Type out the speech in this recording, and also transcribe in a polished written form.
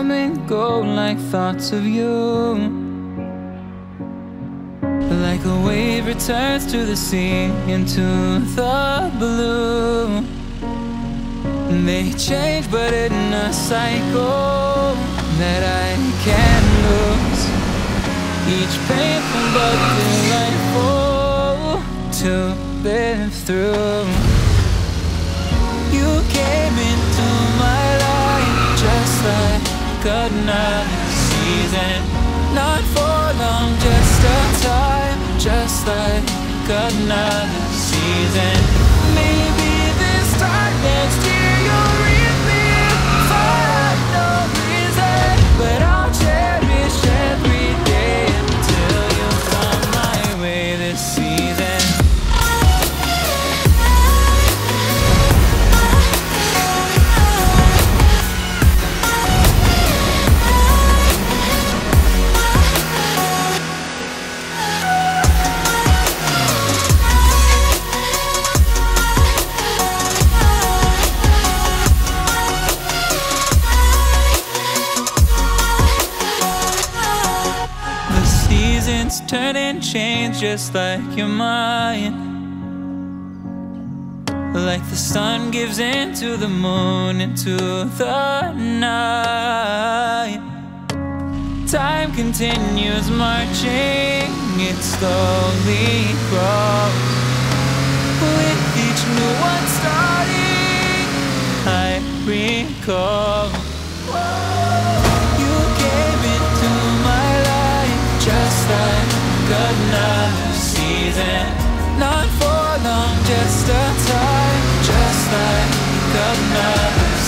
come and go like thoughts of you. Like a wave returns to the sea, into the blue. They change but in a cycle that I can't lose. Each painful but delightful to live through. You came into my life just like another season. Not for long, just a time, just like another season. Maybe this time next year you'll reap me for no reason, but I'll cherish every day until you come my way this season. Turn and change just like your mind. Like the sun gives into the moon, into the night. Time continues marching, it slowly grows. With each new one starting, I recall. You came into my life just like another season. Not for long, just a time, just like another